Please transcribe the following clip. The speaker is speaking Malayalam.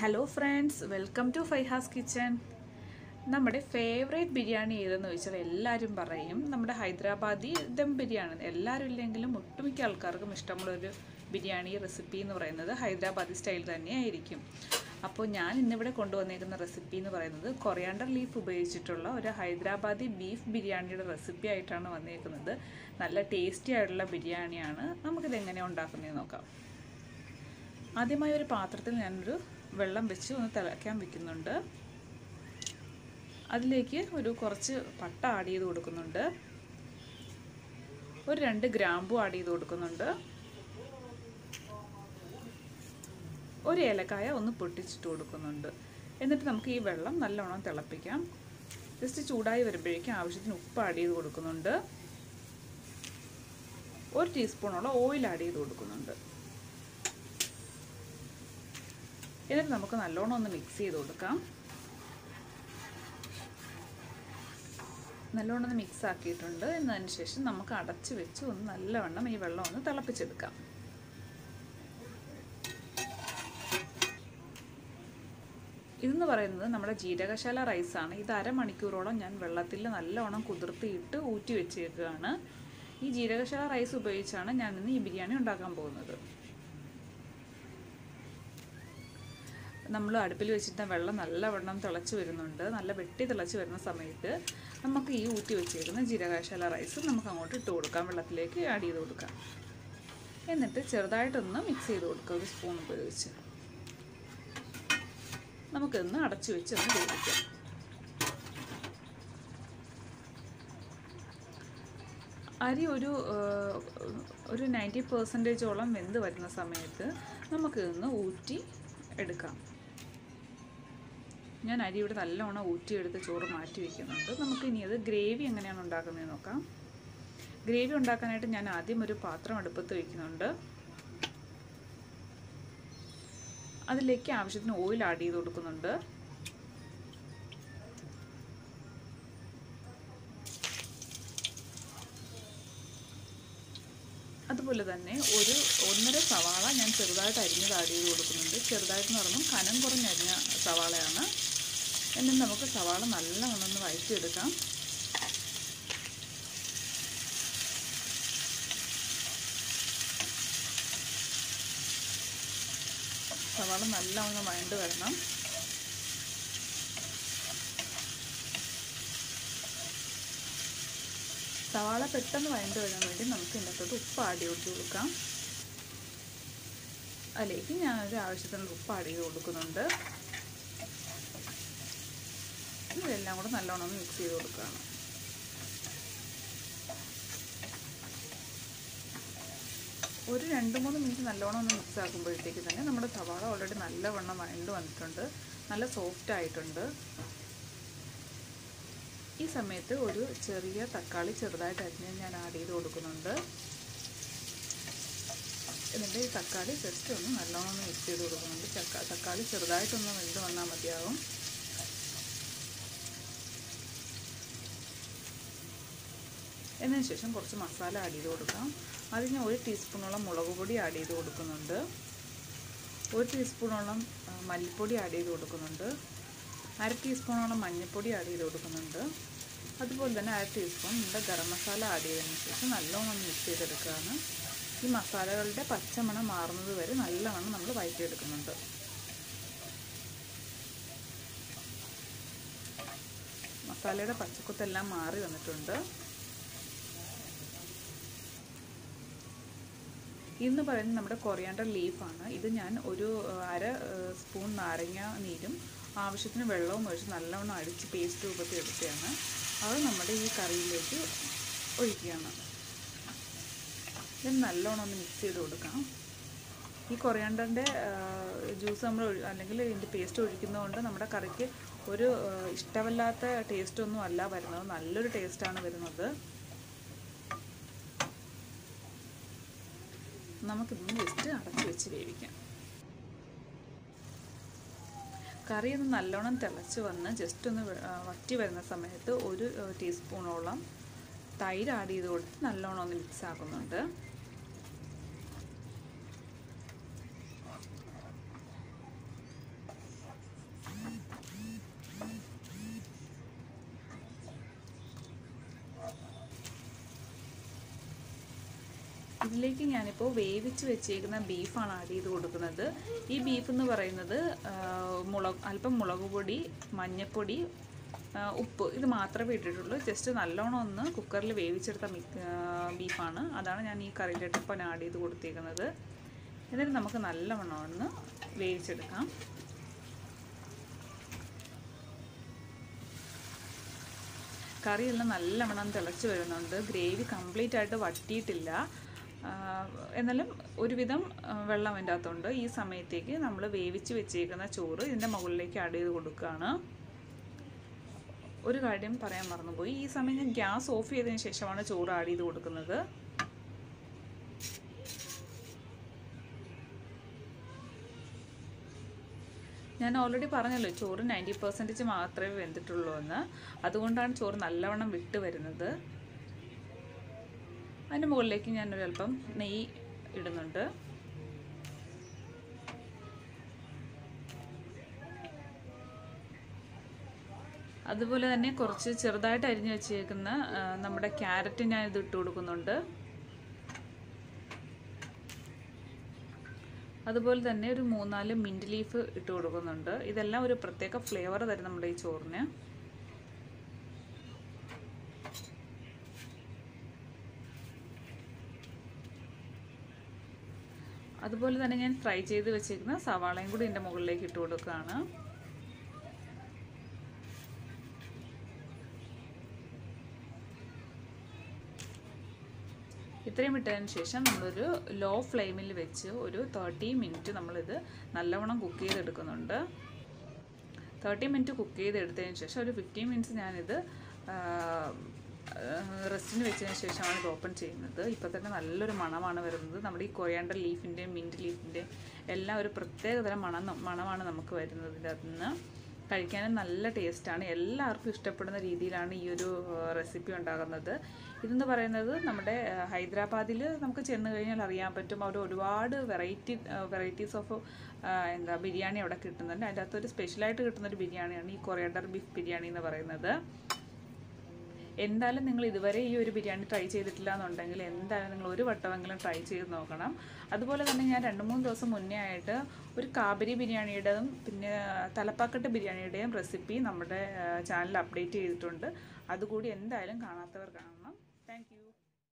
Hello friends, welcome to Faiha's kitchen. നമ്മുടെ ഫേവറേറ്റ് ബിരിയാണി ഏതെന്ന് ചോദിച്ചാൽ എല്ലാവരും പറയും നമ്മുടെ ഹൈദരാബാദി ദം ബിരിയാണി. എല്ലാവരും ഇല്ലെങ്കിലും ഒട്ടുമിക്ക ആൾക്കാർക്കും ഇഷ്ടമുള്ളൊരു ബിരിയാണി റെസിപ്പി എന്ന് പറയുന്നത് ഹൈദരാബാദി സ്റ്റൈൽ തന്നെയായിരിക്കും. അപ്പോൾ ഞാൻ ഇന്നിവിടെ കൊണ്ടുവന്നേക്കുന്ന റെസിപ്പി എന്ന് പറയുന്നത് കൊറിയാണ്ടർ ലീഫ് ഉപയോഗിച്ചിട്ടുള്ള ഒരു ഹൈദരാബാദി ബീഫ് ബിരിയാണിയുടെ റെസിപ്പി ആയിട്ടാണ് വന്നേക്കുന്നത്. നല്ല ടേസ്റ്റി ആയിട്ടുള്ള ബിരിയാണിയാണ്. നമുക്കിതെങ്ങനെയാണ് ഉണ്ടാക്കുന്നതെന്ന് നോക്കാം. ആദ്യമായി ഒരു പാത്രത്തിൽ ഞാനൊരു വെള്ളം വെച്ച് ഒന്ന് തിളയ്ക്കാൻ വെക്കുന്നുണ്ട്. അതിലേക്ക് ഒരു കുറച്ച് പട്ട ആഡ് ചെയ്ത് കൊടുക്കുന്നുണ്ട്. ഒരു 2 ഗ്രാമ്പു ആഡ് ചെയ്ത് കൊടുക്കുന്നുണ്ട്. ഒരു ഏലക്കായ ഒന്ന് പൊട്ടിച്ചിട്ട് കൊടുക്കുന്നുണ്ട്. എന്നിട്ട് നമുക്ക് ഈ വെള്ളം നല്ലോണം തിളപ്പിക്കാം. ജസ്റ്റ് ചൂടായി വരുമ്പോഴേക്കും ആവശ്യത്തിന് ഉപ്പ് ആഡ് ചെയ്ത് കൊടുക്കുന്നുണ്ട്. 1 ടീസ്പൂണോളം ഓയിൽ ആഡ് ചെയ്ത് കൊടുക്കുന്നുണ്ട്. എന്നിട്ട് നമുക്ക് നല്ലോണം ഒന്ന് മിക്സ് ചെയ്ത് കൊടുക്കാം. നല്ലോണം ഒന്ന് മിക്സ് ആക്കിയിട്ടുണ്ട്. എന്നതിന് ശേഷം നമുക്ക് അടച്ച് വെച്ച് ഒന്ന് നല്ലവണ്ണം ഈ വെള്ളം ഒന്ന് തിളപ്പിച്ചെടുക്കാം. ഇതെന്ന് പറയുന്നത് നമ്മുടെ ജീരകശാല റൈസാണ്. ഇത് അരമണിക്കൂറോളം ഞാൻ വെള്ളത്തിൽ നല്ലവണ്ണം കുതിർത്തിയിട്ട് ഊറ്റി വെച്ചേക്കുകയാണ്. ഈ ജീരകശാല റൈസ് ഉപയോഗിച്ചാണ് ഞാൻ ഇന്ന് ഈ ബിരിയാണി ഉണ്ടാക്കാൻ പോകുന്നത്. നമ്മൾ അടുപ്പിൽ വെച്ചിട്ട് വെള്ളം നല്ലവണ്ണം തിളച്ച് വരുന്നുണ്ട്. നല്ല വെട്ടി തിളച്ച് വരുന്ന സമയത്ത് നമുക്ക് ഈ ഊറ്റി വെച്ചേക്കുന്ന ജീരകശാല റൈസ് നമുക്ക് അങ്ങോട്ട് ഇട്ട് കൊടുക്കാം. വെള്ളത്തിലേക്ക് ആഡ് ചെയ്ത് കൊടുക്കാം. എന്നിട്ട് ചെറുതായിട്ടൊന്ന് മിക്സ് ചെയ്ത് കൊടുക്കുക ഒരു സ്പൂൺ ഉപയോഗിച്ച്. നമുക്കൊന്ന് അടച്ചു വെച്ച് ഒന്ന് വേവിക്കാം. അരി ഒരു 90% വെന്ത് വരുന്ന സമയത്ത് നമുക്കിതൊന്ന് ഊറ്റി എടുക്കാം. ഞാൻ അരി ഇവിടെ നല്ലോണം ഊറ്റിയെടുത്ത് ചോറ് മാറ്റി വയ്ക്കുന്നുണ്ട്. നമുക്കിനി അത് ഗ്രേവി എങ്ങനെയാണ് ഉണ്ടാക്കുന്നതെന്ന് നോക്കാം. ഗ്രേവി ഉണ്ടാക്കാനായിട്ട് ഞാൻ ആദ്യം ഒരു പാത്രം അടുപ്പത്ത് വയ്ക്കുന്നുണ്ട്. അതിലേക്ക് ആവശ്യത്തിന് ഓയിൽ ആഡ് ചെയ്ത് കൊടുക്കുന്നുണ്ട്. അതുപോലെ തന്നെ ഒരു 1.5 സവാള ഞാൻ ചെറുതായിട്ട് അരിഞ്ഞത് ആഡ് ചെയ്ത് കൊടുക്കുന്നുണ്ട്. ചെറുതായിട്ടെന്ന് പറയുമ്പോൾ കനം കുറഞ്ഞരിഞ്ഞ സവാളയാണ്. എന്നിട്ട് നമുക്ക് സവാള നല്ലവണ്ണം ഒന്ന് വഴറ്റിയെടുക്കാം. സവാള നല്ലവണ്ണം വഴണ്ട് വരണം. സവാള പെട്ടെന്ന് വഴണ്ട് വരാൻ വേണ്ടി നമുക്ക് ഇതിനകത്തോട്ട് ഉപ്പ് ആഡ് ചെയ്ത് കൊടുക്കാം. അതിലേക്ക് ഞാനൊരു ആവശ്യത്തിനുള്ള ഉപ്പ് ആഡ് ചെയ്ത് കൊടുക്കുന്നുണ്ട്. ഇതെല്ലാം കൂടെ നല്ലോണം ഒന്ന് മിക്സ് ചെയ്ത് കൊടുക്കുകയാണ്. ഒരു 2-3 മിനിറ്റ് നല്ലോണം ഒന്ന് മിക്സ് ആക്കുമ്പോഴത്തേക്ക് തന്നെ നമ്മുടെ സവാള ഓൾറെഡി നല്ലവണ്ണം വഴണ്ട് വന്നിട്ടുണ്ട്. നല്ല സോഫ്റ്റ് ആയിട്ടുണ്ട്. ഈ സമയത്ത് ഒരു ചെറിയ തക്കാളി ചെറുതായിട്ട് അരിഞ്ഞ് ഞാൻ ആഡ് ചെയ്ത് കൊടുക്കുന്നുണ്ട്. എന്നിട്ട് ഈ തക്കാളി ജസ്റ്റ് ഒന്ന് നല്ലോണം ഒന്ന് മിക്സ് ചെയ്ത് കൊടുക്കുന്നുണ്ട്. തക്കാളി ചെറുതായിട്ടൊന്ന് വെന്ത് വന്നാൽ മതിയാവും. എന്നതിന് ശേഷം കുറച്ച് മസാല ആഡ് ചെയ്ത് കൊടുക്കാം. അതിന് 1 ടീസ്പൂണോളം മുളക് പൊടി ആഡ് ചെയ്ത് കൊടുക്കുന്നുണ്ട്. 1 ടീസ്പൂണോളം മല്ലിപ്പൊടി ആഡ് ചെയ്ത് കൊടുക്കുന്നുണ്ട്. 1/2 ടീസ്പൂണോളം മഞ്ഞൾപ്പൊടി ആഡ് ചെയ്ത് കൊടുക്കുന്നുണ്ട്. അതുപോലെ തന്നെ 1/2 ടീസ്പൂൺ നമ്മുടെ ഗരം മസാല ആഡ് ചെയ്തതിന് ശേഷം നല്ലോണം മിക്സ് ചെയ്തെടുക്കുകയാണ്. ഈ മസാലകളുടെ പച്ചമണം മാറുന്നത് വരെ നല്ലവണ്ണം നമ്മൾ വഴറ്റിയെടുക്കുന്നുണ്ട്. മസാലയുടെ പച്ചക്കുത്തെല്ലാം മാറി വന്നിട്ടുണ്ട്. ഇന്ന് പറയുന്നത് നമ്മുടെ കൊറിയാണ്ടർ ലീഫാണ്. ഇത് ഞാൻ ഒരു 1/2 സ്പൂൺ നാരങ്ങ നീരും ആവശ്യത്തിന് വെള്ളവും ഒഴിച്ച് നല്ലവണ്ണം അടിച്ച് പേസ്റ്റ് രൂപത്തിൽ എടുക്കുകയാണ്. അത് നമ്മുടെ ഈ കറിയിലേക്ക് ഒഴിക്കുകയാണ്. ഇത് നല്ലോണം ഒന്ന് മിക്സ് ചെയ്ത് കൊടുക്കാം. ഈ കൊറിയാണ്ടറിൻ്റെ ജ്യൂസ് നമ്മൾ അല്ലെങ്കിൽ ഇതിൻ്റെ പേസ്റ്റ് ഒഴിക്കുന്നതുകൊണ്ട് നമ്മുടെ കറിക്ക് ഒരു ഇഷ്ടമല്ലാത്ത ടേസ്റ്റൊന്നും അല്ല വരുന്നത്. നല്ലൊരു ടേസ്റ്റാണ് വരുന്നത്. നമുക്കിതൊന്ന് ജസ്റ്റ് അടച്ച് വെച്ച് വേവിക്കാം. കറി ഒന്ന് നല്ലോണം തിളച്ച് വന്ന് ജസ്റ്റ് ഒന്ന് വറ്റി വരുന്ന സമയത്ത് 1 ടീസ്പൂണോളം തൈര് ആഡ് ചെയ്ത് കൊടുത്ത് നല്ലോണം ഒന്ന് മിക്സ് ആക്കുന്നുണ്ട്. ഇതിലേക്ക് ഞാനിപ്പോൾ വേവിച്ച് വെച്ചേക്കുന്ന ബീഫാണ് ആഡ് ചെയ്ത് കൊടുക്കുന്നത്. ഈ ബീഫ് എന്ന് പറയുന്നത് അല്പം മുളക് പൊടി, മഞ്ഞൾപ്പൊടി, ഉപ്പ് ഇത് മാത്രമേ ഇട്ടിട്ടുള്ളൂ. ജസ്റ്റ് നല്ലോണം ഒന്ന് കുക്കറിൽ വേവിച്ചെടുത്ത ബീഫാണ്. അതാണ് ഞാൻ ഈ കറിയിലോട്ട് ഇപ്പം ആഡ് ചെയ്ത് കൊടുത്തേക്കുന്നത്. എന്നിട്ട് നമുക്ക് നല്ലവണ്ണം ഒന്ന് വേവിച്ചെടുക്കാം. കറിയെല്ലാം നല്ലവണ്ണം തിളച്ച് വരുന്നുണ്ട്. ഗ്രേവി കംപ്ലീറ്റ് ആയിട്ട് വറ്റിയിട്ടില്ല, എന്നാലും ഒരുവിധം വെള്ളം അതിൻ്റെ അകത്തുണ്ട്. ഈ സമയത്തേക്ക് നമ്മൾ വേവിച്ച് വെച്ചേക്കുന്ന ചോറ് ഇതിൻ്റെ മുകളിലേക്ക് ആഡ് ചെയ്ത് കൊടുക്കുകയാണ്. ഒരു കാര്യം പറയാൻ മറന്നുപോയി, ഈ സമയം ഞാൻ ഗ്യാസ് ഓഫ് ചെയ്തതിന് ശേഷമാണ് ചോറ് ആഡ് ചെയ്ത് കൊടുക്കുന്നത്. ഞാൻ ഓൾറെഡി പറഞ്ഞല്ലോ ചോറ് 90% മാത്രമേ വെന്തിട്ടുള്ളൂ എന്ന്. അതുകൊണ്ടാണ് ചോറ് നല്ലവണ്ണം വിട്ട് വരുന്നത്. അതിൻ്റെ മുകളിലേക്ക് ഞാനൊരല്പം നെയ്യ് ഇടുന്നുണ്ട്. അതുപോലെ തന്നെ കുറച്ച് ചെറുതായിട്ട് അരിഞ്ഞു വെച്ചേക്കുന്ന നമ്മുടെ ക്യാരറ്റ് ഞാൻ ഇത് ഇട്ട് കൊടുക്കുന്നുണ്ട്. അതുപോലെ തന്നെ ഒരു 3-4 മിൻറ്റ് ലീഫ് ഇട്ട് കൊടുക്കുന്നുണ്ട്. ഇതെല്ലാം ഒരു പ്രത്യേക ഫ്ലേവർ തരും നമ്മുടെ ഈ ചോറിന്. അതുപോലെ തന്നെ ഞാൻ ഫ്രൈ ചെയ്ത് വെച്ചിരിക്കുന്ന സവാളയും കൂടി ഇതിൻ്റെ മുകളിലേക്ക് ഇട്ട് കൊടുക്കുകയാണ്. ഇത്രയും ഇട്ടതിന് ശേഷം നമ്മളൊരു ലോ ഫ്ലെയിമിൽ വെച്ച് ഒരു 30 മിനിറ്റ് നമ്മളിത് നല്ലവണ്ണം കുക്ക് ചെയ്തെടുക്കുന്നുണ്ട്. 30 മിനിറ്റ് കുക്ക് ചെയ്തെടുത്തതിന് ശേഷം ഒരു 15 മിനിറ്റ്സ് ഞാനിത് റെസ്റ്റിന് വെച്ചതിന് ശേഷമാണ് ഇത് ഓപ്പൺ ചെയ്യുന്നത്. ഇപ്പോൾ തന്നെ നല്ലൊരു മണമാണ് വരുന്നത്. നമ്മുടെ ഈ കൊറിയാണ്ടർ ലീഫിൻ്റെയും മിൻറ്റ് ലീഫിൻ്റെയും എല്ലാം ഒരു പ്രത്യേകതരം മണമാണ് നമുക്ക് വരുന്നത്. ഇതിനകത്ത് നിന്ന് കഴിക്കാനും നല്ല ടേസ്റ്റാണ്. എല്ലാവർക്കും ഇഷ്ടപ്പെടുന്ന രീതിയിലാണ് ഈ ഒരു റെസിപ്പി ഉണ്ടാകുന്നത്. ഇതെന്ന് പറയുന്നത് നമ്മുടെ ഹൈദരാബാദിൽ നമുക്ക് ചെന്ന് കഴിഞ്ഞാൽ അറിയാൻ പറ്റും. അവിടെ ഒരുപാട് വെറൈറ്റീസ് ഓഫ് ബിരിയാണി അവിടെ കിട്ടുന്നുണ്ട്. അതിൻ്റെ അകത്തൊരു സ്പെഷ്യലായിട്ട് കിട്ടുന്നൊരു ബിരിയാണിയാണ് ഈ കൊറിയാണ്ടർ ബീഫ് ബിരിയാണി എന്ന് പറയുന്നത്. എന്തായാലും നിങ്ങൾ ഇതുവരെ ഈ ഒരു ബിരിയാണി ട്രൈ ചെയ്തിട്ടില്ല എന്നുണ്ടെങ്കിൽ എന്തായാലും നിങ്ങൾ ഒരു വട്ടമെങ്കിലും ട്രൈ ചെയ്ത് നോക്കണം. അതുപോലെ തന്നെ ഞാൻ 2-3 ദിവസം മുന്നേ ആയിട്ട് ഒരു കാബരി ബിരിയാണിയുടെയും പിന്നെ തലപ്പാക്കട്ട് ബിരിയാണിയുടെയും റെസിപ്പി നമ്മുടെ ചാനലിൽ അപ്ഡേറ്റ് ചെയ്തിട്ടുണ്ട്. അതുകൂടി എന്തായാലും കാണാത്തവർ കാണണം.